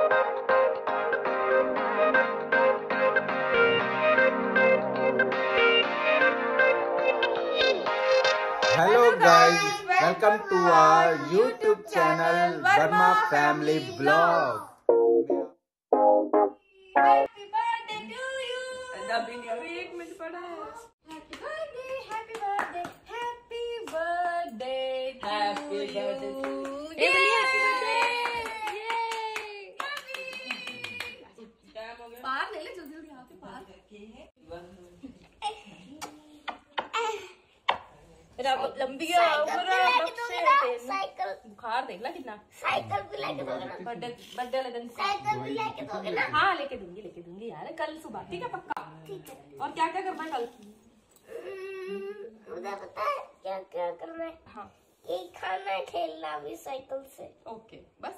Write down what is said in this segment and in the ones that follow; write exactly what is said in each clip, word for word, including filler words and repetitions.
Hello guys, welcome to our YouTube channel Verma Family Vlog. Happy birthday to you. अभी एक minute पड़ा है. Happy birthday, happy birthday, happy birthday, happy birthday. ये बोलिए happy birthday. पार ले ले जल्दी जल्दी यहाँ पे पार. लंबी साइकिल बुखार देख ला कितना. साइकिल भी लेके दोगे ना बर्थडे बर्थडे वाले दिन. साइकिल भी लेके दोगे ना. हाँ लेके दूंगी लेके दूंगी यार कल सुबह. ठीक है पक्का. ठीक है. और क्या क्या करना है कल? मुझे पता है क्या क्या करना है. हाँ यही खाना है खेलना भी साइकिल से. ओके बस.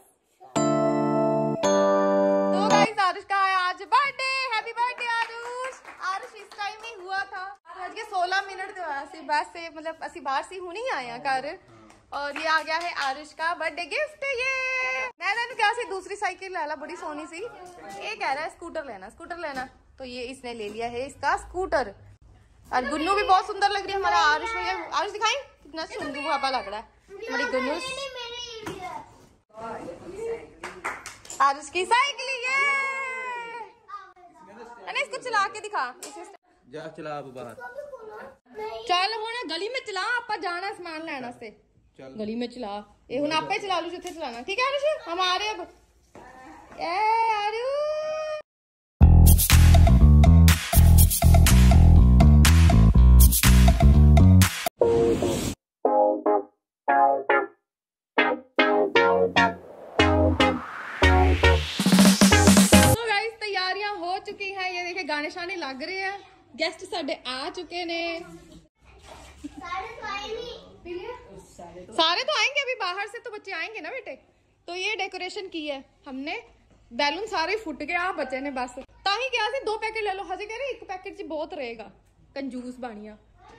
तो गाइस आरुष का है आज birthday. Happy birthday Aarush. Aarush इस टाइम ही हुआ था आज के सोलह मिनट तो ऐसी बस से मतलब असी बाहर से हूं नहीं आया घर. और ये आ गया है आरुष का बर्थडे गिफ्ट. ये नैना ने क्या सी दूसरी साइकिल ला ला बड़ी सोनी सी. ये कह रहा है स्कूटर लेना स्कूटर लेना. तो ये इसने ले लिया है इसका स्कूटर. और गुन्नू भी बहुत सुंदर लग रही है हमारा आरुष भैया. आरुष दिखाई कितना सुंदर पापा लग रहा है हमारी गुन्नू. आरुष की साइकिल ये. इसको चला के दिखा. जा चला अब बाहर. चल हुण गली में चला आपा जाना सामान लेना से. गली में चला ये हुण आपे चला लू जिथे चलाना. ठीक है आरुष हम आ रहे अब. ए आरुष चुकी है. ये देखे गाने शाने लग रहे हैं. गेस्ट साडे आ चुके ने. सारे तो आएंगे अभी बाहर से तो बच्चे आएंगे ना बेटे. तो ये डेकोरेशन की है हमने. बैलून सारे फुट गए आ बच्चे ने बस. ताही क्या सी दो पैकेट ले लो. हजे कह रहे एक पैकेट च बहुत रहेगा. कंजूस बानिया.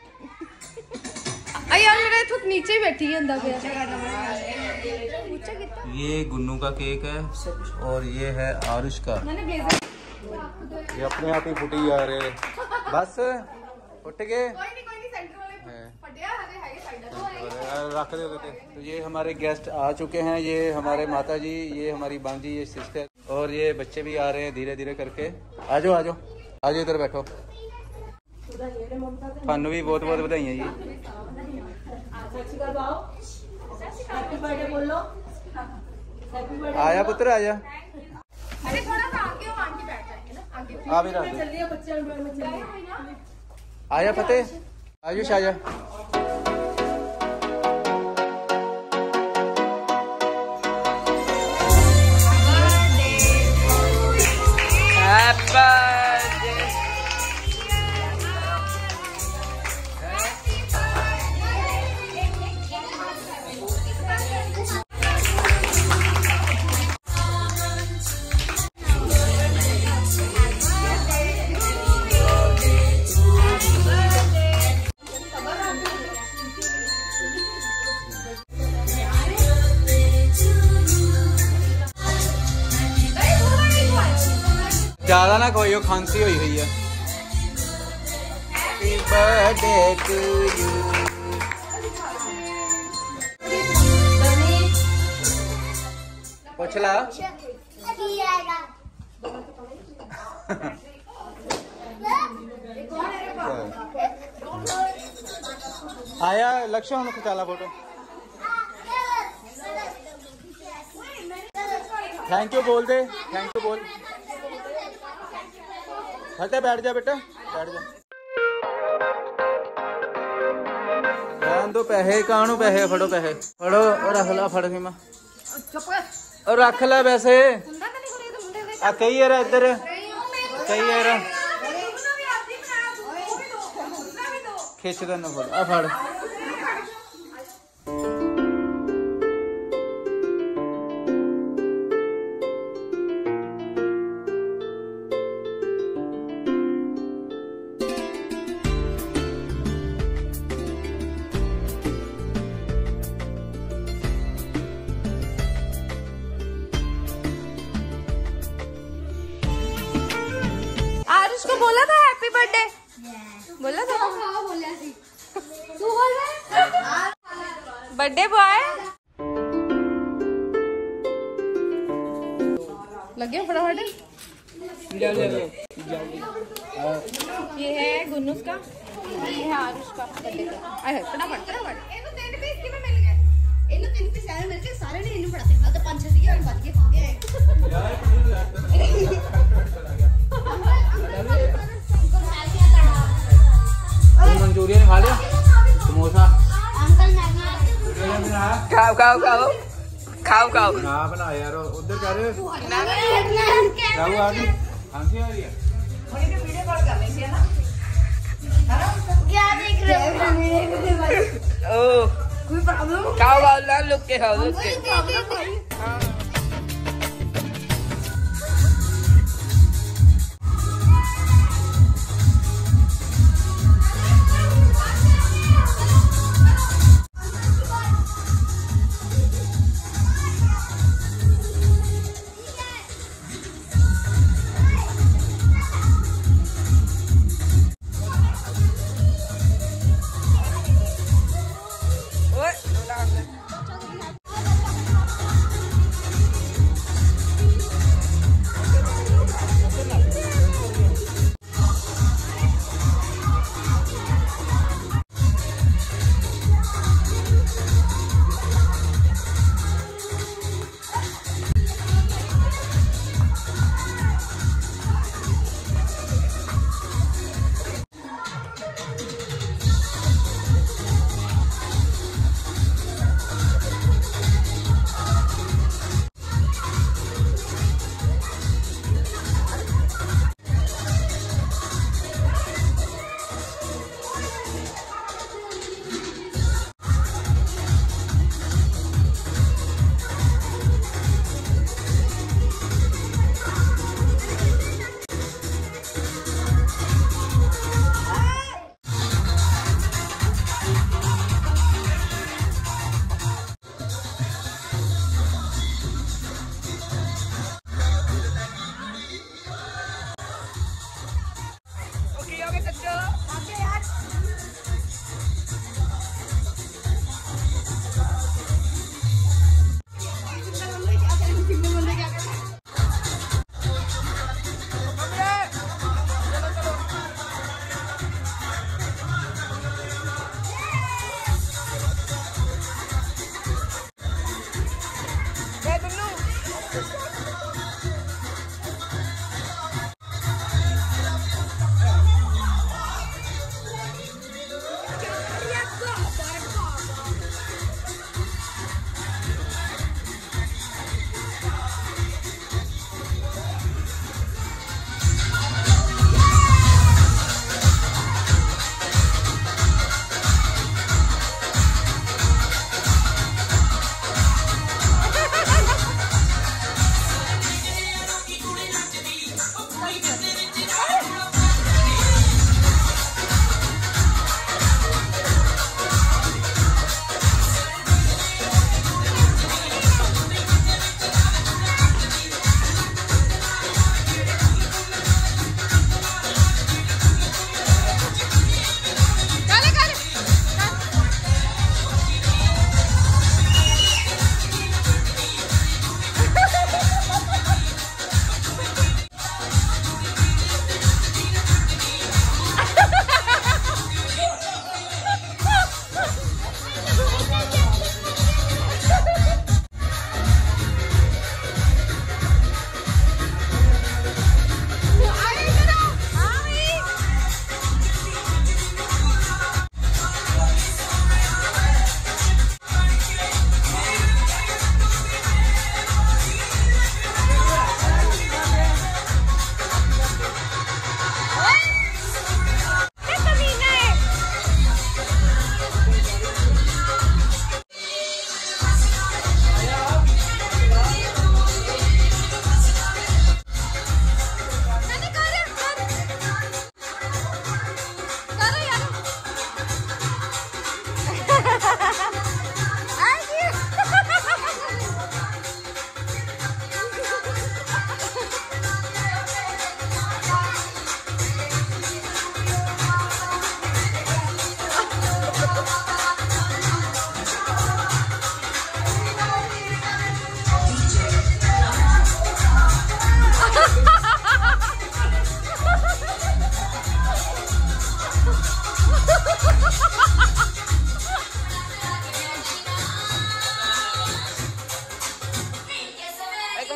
यार मेरा थुक नीचे ही बैठी है. ये गुन्नू का केक है और ये है आरुष का. ये अपने आप ही फुटी जा रहे. बस फुट गए. रख दे देते. तो ये हमारे गेस्ट आ चुके हैं. ये हमारे माता जी, ये हमारी बांजी, ये सिस्टर और ये बच्चे भी आ रहे हैं धीरे धीरे करके. आ जाओ आ जाओ आ जाओ इधर बैठो. थानू भी बहुत बहुत बधाइयां जी. आया पुत्र आया. आ भी रख दो. आया फतेह आयुष आया. ज्यादा ना खोइयो खांसी हुई हुई है. Happy birthday to you. पूछ ला. आया लक्ष्य हम खिंचाला फोटो. थैंक यू बोल दे. थैंक यू बोल. फतेह बैठ जा बेटा बैठ जा. दो पैसे कानू पैसे फड़ो पैसे फड़ो और रख ला. फड़ के मां और रख ला वैसे. आ कई यार इधर कई यार खिंच देना. फड़ आ फड़. बर्थडे बोला था बर्थडे बॉय लग गया फटाफट। ये है गुन्नूस का, ये है आरुष का बर्थडे का। आए फटाफट फटाफट ਇਹਨੂੰ ਤਿੰਨ ਪੀਸ ਕਿਵੇਂ ਮਿਲ ਗਏ? ਇਹਨੂੰ ਤਿੰਨ ਪੀਸ ਐਵੇਂ ਮਿਲ ਗਏ ਸਾਰੇ ਨੇ ਇਹਨੂੰ ਫੜਾਤੇ। ਮੈਂ ਤਾਂ ਪੰਜ ਛੇ ਸੀਗੇ ਵੱਜ ਗਏ ਖਾਂਦੇ ਆਏ मंचूरियन खा लिया, समोसा खाओ खाओ खाओ खाओ खाओ ना बना यार उधर कर आ रही खांसी आ रही है। क्या देख रहे हो? ओ खाओ खाओ ना लुक के खाओ लुक के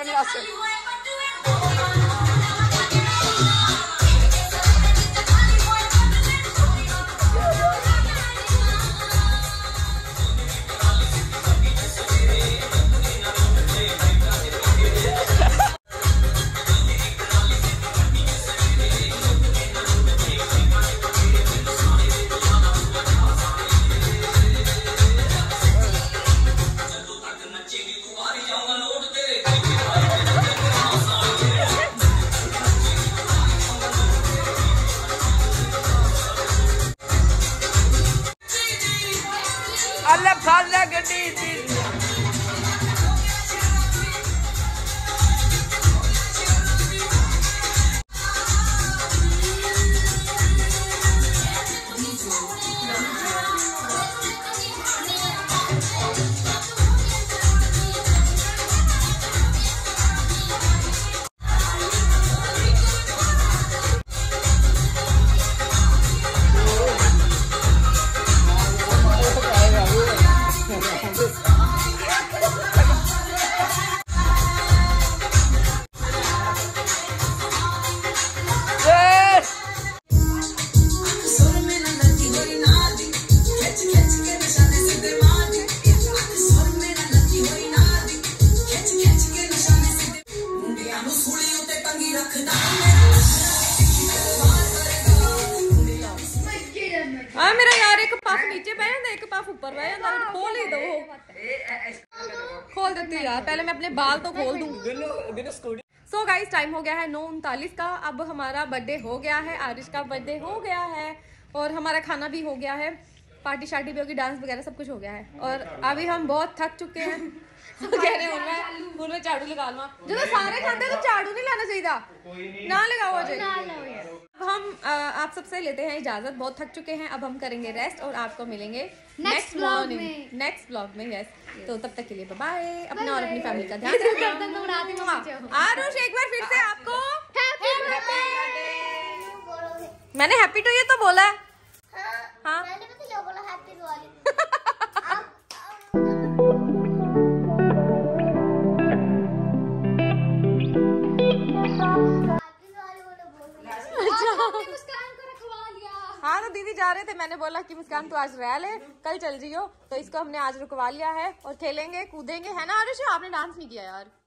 दिन वास्ते। अल्लाह फाला गड्डी दी हाँ मेरा यार एक पफ नीचे बह जाता एक पफ ऊपर बह जाता खोल ही दो खोल देती यार पहले मैं अपने बाल तो खोल दूं। सो गाइस टाइम हो गया है नौ उनतालीस का। अब हमारा बर्थडे हो गया है, आरिश का बर्थडे हो गया है और हमारा खाना भी हो गया है, पार्टी शार्टी भी होगी, डांस वगैरह सब कुछ हो गया है और अभी हम बहुत थक चुके हैं। तो कह रहे हैं उनमें झाड़ू लगा लो जो तो सारे खाते हैं तो झाड़ू नहीं लाना चाहिए ना लगाओ अजय। अब हम आ, आप सबसे लेते हैं इजाजत, बहुत थक चुके हैं। अब हम करेंगे रेस्ट और आपको मिलेंगे नेक्स्ट मॉर्निंग नेक्स्ट ब्लॉग में। यस तो तब तक के लिए बाय बाय। अपना और अपनी फैमिली का ध्यान रखना। आरुष एक बार फिर से आपको मैंने हैप्पी टू यू तो बोला है। हाँ हाँ तो दीदी जा रहे थे, मैंने बोला कि मुस्कान तू आज रह ले कल चल जियो, तो इसको हमने आज रुकवा लिया है और खेलेंगे कूदेंगे है ना आरुष। आपने डांस नहीं किया यार।